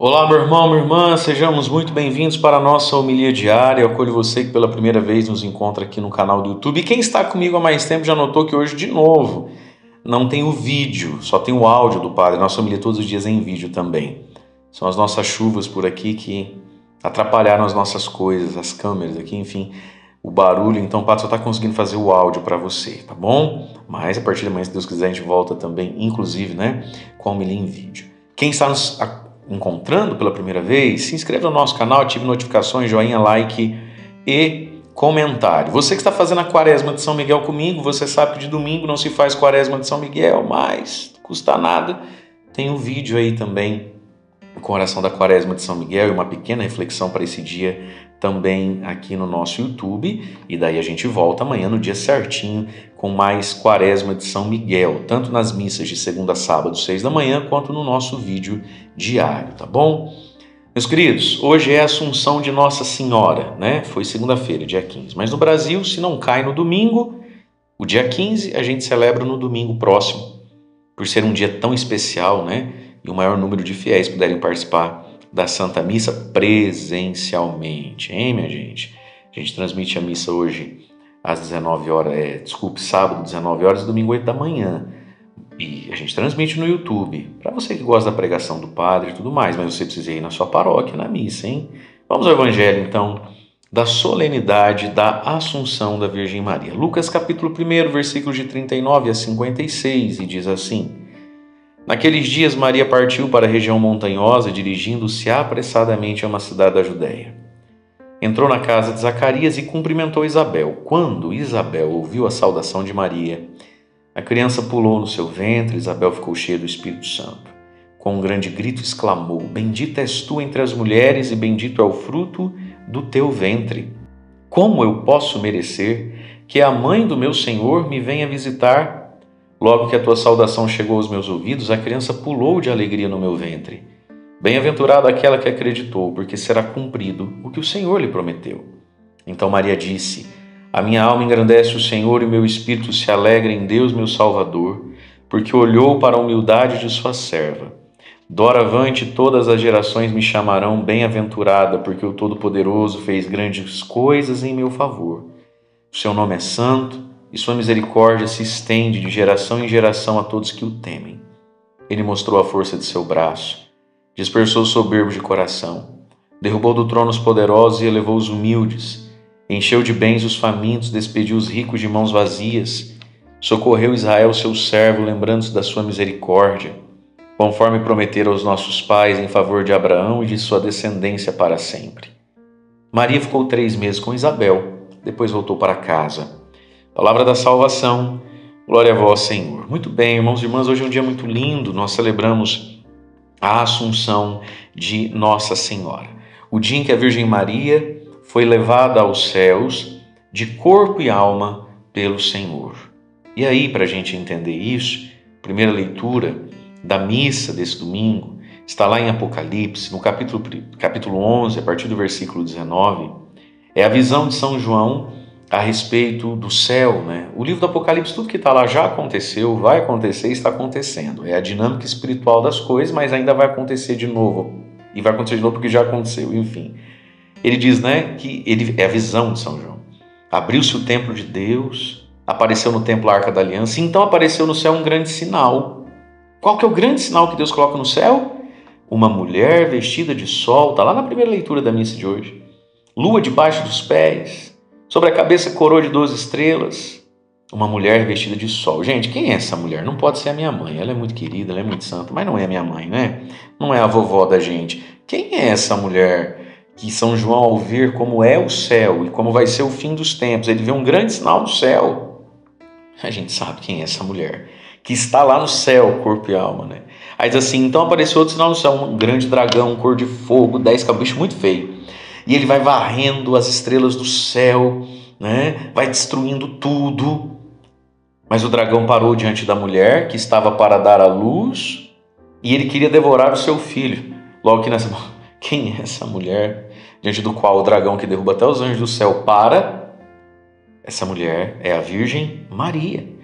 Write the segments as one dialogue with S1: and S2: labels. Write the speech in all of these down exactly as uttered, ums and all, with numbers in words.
S1: Olá, meu irmão, minha irmã, sejamos muito bem-vindos para a nossa homilia diária. Eu acolho você que pela primeira vez nos encontra aqui no canal do YouTube. E quem está comigo há mais tempo já notou que hoje, de novo, não tem o vídeo, só tem o áudio do padre. Nossa homilia todos os dias é em vídeo também. São as nossas chuvas por aqui que atrapalharam as nossas coisas, as câmeras aqui, enfim, o barulho. Então o padre só está conseguindo fazer o áudio para você, tá bom? Mas a partir de amanhã, se Deus quiser, a gente volta também, inclusive, né, com a homilia em vídeo. Quem está nos encontrando pela primeira vez, se inscreva no nosso canal, ative notificações, joinha, like e comentário. Você que está fazendo a quaresma de São Miguel comigo, você sabe que de domingo não se faz quaresma de São Miguel, mas não custa nada. Tem um vídeo aí também com a oração da quaresma de São Miguel e uma pequena reflexão para esse dia também aqui no nosso YouTube. E daí a gente volta amanhã no dia certinho com mais quaresma de São Miguel, tanto nas missas de segunda a sábado, seis da manhã, quanto no nosso vídeo diário, tá bom? Meus queridos, hoje é a Assunção de Nossa Senhora, né? Foi segunda-feira, dia quinze. Mas no Brasil, se não cai no domingo, o dia quinze, a gente celebra no domingo próximo, por ser um dia tão especial, né? E o maior número de fiéis puderem participar da Santa Missa presencialmente, hein, minha gente? A gente transmite a missa hoje às dezenove horas, é, desculpe, sábado, dezenove horas, domingo, oito da manhã. E a gente transmite no YouTube, para você que gosta da pregação do padre e tudo mais, mas você precisa ir na sua paróquia, na missa, hein? Vamos ao Evangelho, então, da solenidade da Assunção da Virgem Maria. Lucas, capítulo um, versículos de trinta e nove a cinquenta e seis, e diz assim: Naqueles dias, Maria partiu para a região montanhosa, dirigindo-se apressadamente a uma cidade da Judéia. Entrou na casa de Zacarias e cumprimentou Isabel. Quando Isabel ouviu a saudação de Maria, a criança pulou no seu ventre. Isabel ficou cheia do Espírito Santo. Com um grande grito exclamou: Bendita és tu entre as mulheres e bendito é o fruto do teu ventre. Como eu posso merecer que a mãe do meu Senhor me venha visitar? Logo que a tua saudação chegou aos meus ouvidos, a criança pulou de alegria no meu ventre. Bem-aventurada aquela que acreditou, porque será cumprido o que o Senhor lhe prometeu. Então Maria disse: A minha alma engrandece o Senhor e o meu espírito se alegra em Deus, meu Salvador, porque olhou para a humildade de sua serva. Doravante todas as gerações me chamarão bem-aventurada, porque o Todo-Poderoso fez grandes coisas em meu favor. O seu nome é santo e sua misericórdia se estende de geração em geração a todos que o temem. Ele mostrou a força de seu braço, dispersou os soberbos de coração, derrubou do trono os poderosos e elevou os humildes, encheu de bens os famintos, despediu os ricos de mãos vazias, socorreu Israel, seu servo, lembrando-se da sua misericórdia, conforme prometera aos nossos pais em favor de Abraão e de sua descendência para sempre. Maria ficou três meses com Isabel, depois voltou para casa. Palavra da salvação, glória a vós, Senhor. Muito bem, irmãos e irmãs, hoje é um dia muito lindo, nós celebramos a Assunção de Nossa Senhora. O dia em que a Virgem Maria foi levada aos céus de corpo e alma pelo Senhor. E aí, para a gente entender isso, a primeira leitura da missa desse domingo está lá em Apocalipse, no capítulo, capítulo onze, a partir do versículo dezenove. É a visão de São João a respeito do céu, né? O livro do Apocalipse, tudo que está lá já aconteceu, vai acontecer e está acontecendo. É a dinâmica espiritual das coisas, mas ainda vai acontecer de novo. E vai acontecer de novo porque já aconteceu, enfim. Ele diz, né, que ele é a visão de São João. Abriu-se o templo de Deus, apareceu no templo a Arca da Aliança, e então apareceu no céu um grande sinal. Qual que é o grande sinal que Deus coloca no céu? Uma mulher vestida de sol, está lá na primeira leitura da missa de hoje. Lua debaixo dos pés, sobre a cabeça coroa de doze estrelas, uma mulher vestida de sol. Gente, quem é essa mulher? Não pode ser a minha mãe, ela é muito querida, ela é muito santa, mas não é a minha mãe, né? Não é a vovó da gente. Quem é essa mulher que São João, ao ver como é o céu e como vai ser o fim dos tempos, ele vê um grande sinal no céu? A gente sabe quem é essa mulher, que está lá no céu, corpo e alma, né? Aí diz assim, então apareceu outro sinal no céu, um grande dragão, cor de fogo, dez cabeças, bicho muito feio. E ele vai varrendo as estrelas do céu, né? Vai destruindo tudo. Mas o dragão parou diante da mulher, que estava para dar à luz, e ele queria devorar o seu filho. Logo que nessa... Quem é essa mulher diante do qual o dragão que derruba até os anjos do céu para? Essa mulher é a Virgem Maria.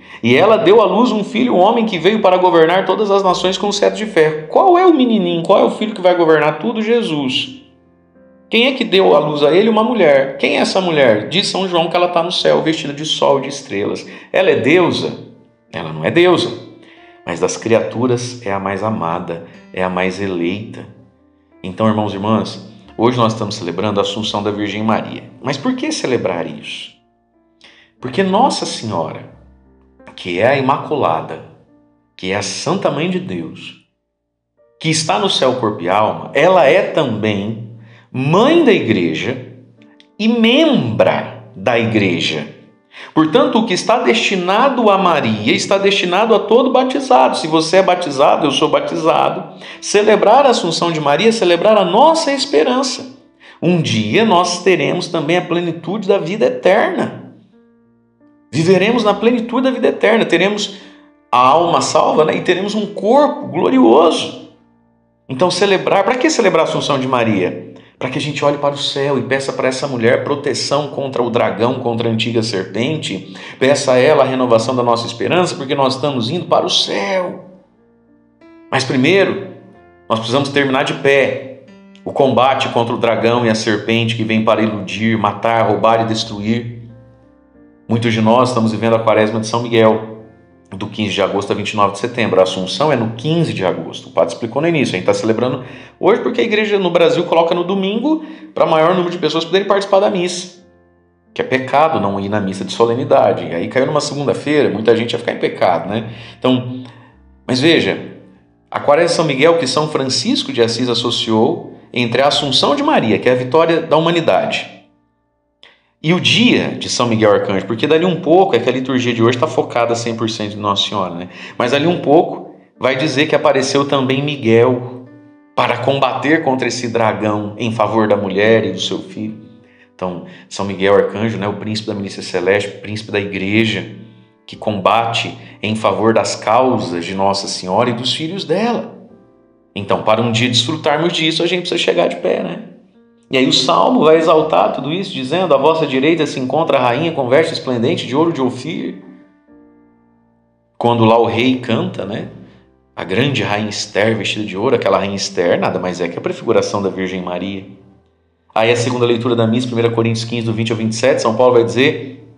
S1: E ela deu à luz um filho, um homem que veio para governar todas as nações com um cetro de ferro. Qual é o menininho? Qual é o filho que vai governar tudo? Jesus. Quem é que deu à luz a ele? Uma mulher. Quem é essa mulher? Diz São João que ela está no céu, vestida de sol e de estrelas. Ela é deusa? Ela não é deusa, mas das criaturas é a mais amada, é a mais eleita. Então, irmãos e irmãs, hoje nós estamos celebrando a Assunção da Virgem Maria. Mas por que celebrar isso? Porque Nossa Senhora, que é a Imaculada, que é a Santa Mãe de Deus, que está no céu corpo e alma, ela é também mãe da igreja e membra da igreja. Portanto, o que está destinado a Maria está destinado a todo batizado. Se você é batizado, eu sou batizado. Celebrar a Assunção de Maria é celebrar a nossa esperança. Um dia nós teremos também a plenitude da vida eterna. Viveremos na plenitude da vida eterna. Teremos a alma salva, né? E teremos um corpo glorioso. Então celebrar, para que celebrar a Assunção de Maria? Para que a gente olhe para o céu e peça para essa mulher proteção contra o dragão, contra a antiga serpente. Peça a ela a renovação da nossa esperança, porque nós estamos indo para o céu. Mas primeiro, nós precisamos terminar de pé o combate contra o dragão e a serpente que vem para iludir, matar, roubar e destruir. Muitos de nós estamos vivendo a quaresma de São Miguel, do quinze de agosto a vinte e nove de setembro. A Assunção é no quinze de agosto. O padre explicou no início. A gente está celebrando hoje porque a igreja no Brasil coloca no domingo para maior número de pessoas poderem participar da missa. Que é pecado não ir na missa de solenidade. E aí caiu numa segunda-feira, muita gente ia ficar em pecado, né? Então, mas veja, a quaresma de São Miguel que São Francisco de Assis associou entre a Assunção de Maria, que é a vitória da humanidade, e o dia de São Miguel Arcanjo, porque dali um pouco, é que a liturgia de hoje está focada cem por cento em Nossa Senhora, né? Mas ali um pouco vai dizer que apareceu também Miguel para combater contra esse dragão em favor da mulher e do seu filho. Então, São Miguel Arcanjo, né, o príncipe da milícia celeste, o príncipe da igreja, que combate em favor das causas de Nossa Senhora e dos filhos dela. Então, para um dia desfrutarmos disso, a gente precisa chegar de pé, né? E aí o Salmo vai exaltar tudo isso, dizendo: à vossa direita se encontra a rainha com veste esplendente de ouro de Ofir. Quando lá o rei canta, né? A grande rainha Esther vestida de ouro, aquela rainha Esther nada mais é que a prefiguração da Virgem Maria. Aí a segunda leitura da missa, primeira Coríntios quinze, do vinte ao vinte e sete, São Paulo vai dizer: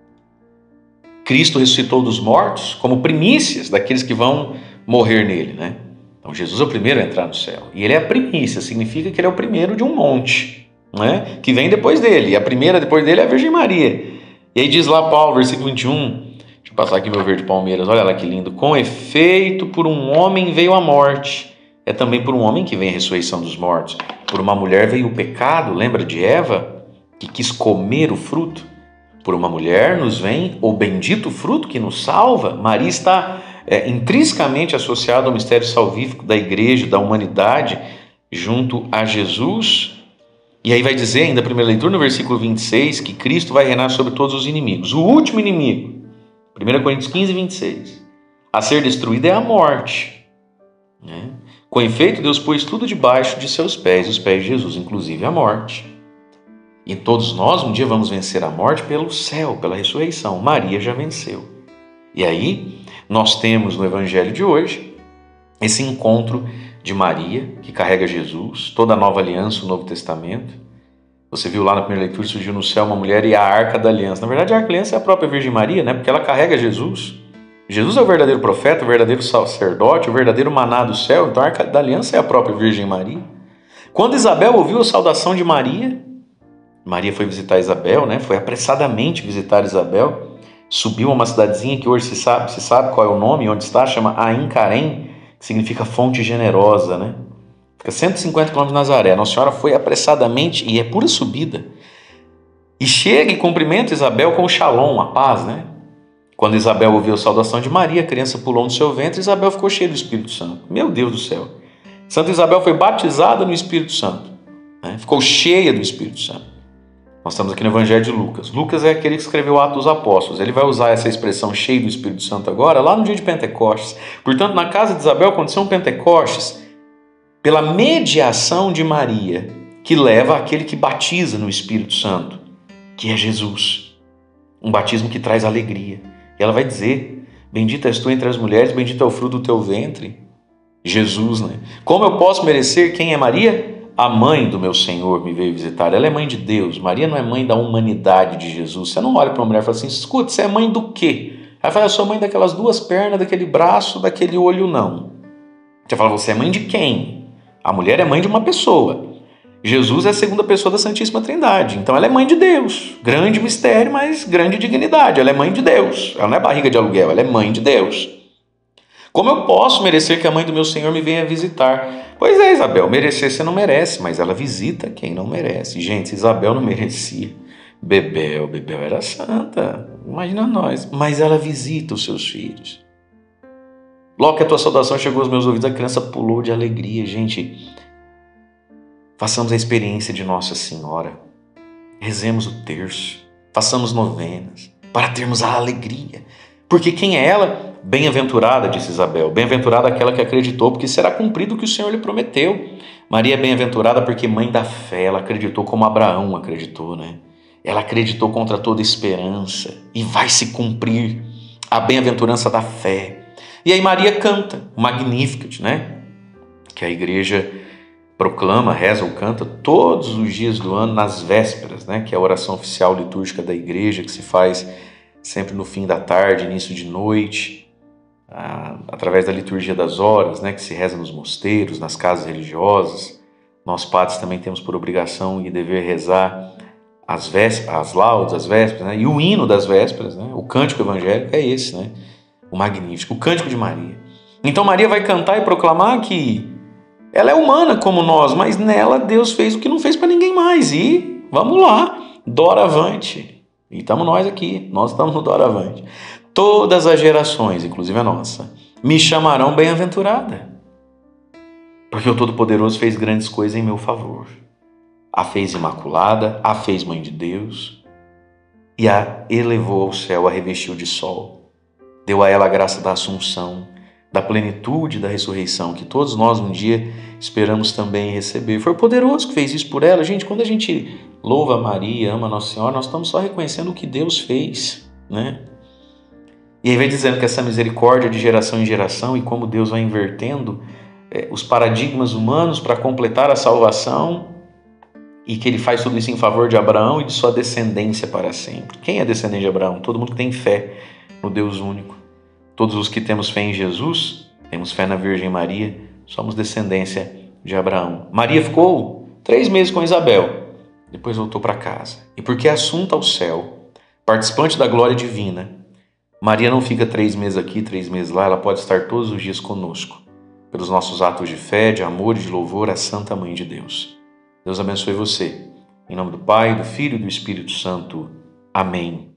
S1: Cristo ressuscitou dos mortos como primícias daqueles que vão morrer nele, né? Então Jesus é o primeiro a entrar no céu. E ele é a primícia, significa que ele é o primeiro de um monte, né? Que vem depois dele. E a primeira depois dele é a Virgem Maria. E aí diz lá Paulo, versículo vinte e um, deixa eu passar aqui meu verde palmeiras, olha lá que lindo. Com efeito, por um homem veio a morte. É também por um homem que vem a ressurreição dos mortos. Por uma mulher veio o pecado, lembra de Eva, que quis comer o fruto? Por uma mulher nos vem o bendito fruto que nos salva. Maria está é, intrinsecamente associada ao mistério salvífico da igreja, da humanidade, junto a Jesus. E aí vai dizer ainda a primeira leitura no versículo vinte e seis, que Cristo vai reinar sobre todos os inimigos. O último inimigo, primeira Coríntios quinze, vinte e seis, a ser destruído é a morte, né? Com efeito, Deus pôs tudo debaixo de seus pés, os pés de Jesus, inclusive a morte. E todos nós um dia vamos vencer a morte pelo céu, pela ressurreição. Maria já venceu. E aí nós temos no Evangelho de hoje esse encontro de Maria, que carrega Jesus, toda a nova aliança, o Novo Testamento. Você viu lá na primeira leitura, surgiu no céu uma mulher e a arca da aliança. Na verdade, a arca da aliança é a própria Virgem Maria, né? Porque ela carrega Jesus. Jesus é o verdadeiro profeta, o verdadeiro sacerdote, o verdadeiro maná do céu. Então a arca da aliança é a própria Virgem Maria. Quando Isabel ouviu a saudação de Maria, Maria foi visitar Isabel, né? Foi apressadamente visitar Isabel, subiu a uma cidadezinha que hoje se sabe, se sabe qual é o nome, onde está, chama Ain Carém, que significa fonte generosa, né? Fica cento e cinquenta quilômetros de Nazaré. Nossa Senhora foi apressadamente, e é pura subida, e chega e cumprimenta Isabel com o shalom, a paz, né? Quando Isabel ouviu a saudação de Maria, a criança pulou no seu ventre, Isabel ficou cheia do Espírito Santo. Meu Deus do céu! Santa Isabel foi batizada no Espírito Santo, né? Ficou cheia do Espírito Santo. Nós estamos aqui no Evangelho de Lucas. Lucas é aquele que escreveu Atos dos Apóstolos. Ele vai usar essa expressão cheio do Espírito Santo agora, lá no dia de Pentecostes. Portanto, na casa de Isabel aconteceu um Pentecostes pela mediação de Maria, que leva àquele que batiza no Espírito Santo, que é Jesus. Um batismo que traz alegria. E ela vai dizer Bendita és tu entre as mulheres, bendito é o fruto do teu ventre. Jesus, né? Como eu posso merecer? Quem é Maria? A mãe do meu Senhor me veio visitar. Ela é mãe de Deus. Maria não é mãe da humanidade de Jesus. Você não olha para uma mulher e fala assim, escuta, você é mãe do quê? Ela fala, eu sou mãe daquelas duas pernas, daquele braço, daquele olho, não. Você fala, você é mãe de quem? A mulher é mãe de uma pessoa. Jesus é a segunda pessoa da Santíssima Trindade. Então ela é mãe de Deus. Grande mistério, mas grande dignidade. Ela é mãe de Deus. Ela não é barriga de aluguel, ela é mãe de Deus. Como eu posso merecer que a mãe do meu Senhor me venha visitar? Pois é, Isabel, merecer você não merece, mas ela visita quem não merece. Gente, Isabel não merecia. Bebel, Bebel era santa, imagina nós. Mas ela visita os seus filhos. Logo que a tua saudação chegou aos meus ouvidos, a criança pulou de alegria. Gente, façamos a experiência de Nossa Senhora. Rezemos o terço, façamos novenas, para termos a alegria. Porque quem é ela? Bem-aventurada, disse Isabel, bem-aventurada aquela que acreditou, porque será cumprido o que o Senhor lhe prometeu. Maria é bem-aventurada porque mãe da fé, ela acreditou como Abraão acreditou, né? Ela acreditou contra toda esperança e vai se cumprir a bem-aventurança da fé. E aí Maria canta o Magnificat, né? Que a igreja proclama, reza ou canta todos os dias do ano nas vésperas, né? Que é a oração oficial litúrgica da igreja, que se faz sempre no fim da tarde, início de noite, através da liturgia das horas, né, que se reza nos mosteiros, nas casas religiosas. Nós padres também temos por obrigação e dever rezar as vésperas, as laudes, as vésperas, né, e o hino das vésperas, né, o cântico evangélico é esse, né, o Magnífico, o cântico de Maria. Então Maria vai cantar e proclamar que ela é humana como nós, mas nela Deus fez o que não fez para ninguém mais. E vamos lá, doravante. E estamos nós aqui, nós estamos no doravante. Todas as gerações, inclusive a nossa, me chamarão bem-aventurada, porque o Todo-Poderoso fez grandes coisas em meu favor. A fez imaculada, a fez mãe de Deus e a elevou ao céu, a revestiu de sol. Deu a ela a graça da assunção, da plenitude da ressurreição, que todos nós um dia esperamos também receber. Foi o Poderoso que fez isso por ela. Gente, quando a gente louva Maria, ama Nossa Senhora, nós estamos só reconhecendo o que Deus fez, né? E aí vai dizendo que essa misericórdia de geração em geração e como Deus vai invertendo é, os paradigmas humanos para completar a salvação e que ele faz tudo isso em favor de Abraão e de sua descendência para sempre. Quem é descendente de Abraão? Todo mundo que tem fé no Deus único. Todos os que temos fé em Jesus, temos fé na Virgem Maria, somos descendência de Abraão. Maria ficou três meses com Isabel, depois voltou para casa. E porque é assunta ao céu, participante da glória divina, Maria não fica três meses aqui, três meses lá, ela pode estar todos os dias conosco, pelos nossos atos de fé, de amor e de louvor à Santa Mãe de Deus. Deus abençoe você. Em nome do Pai, do Filho e do Espírito Santo. Amém.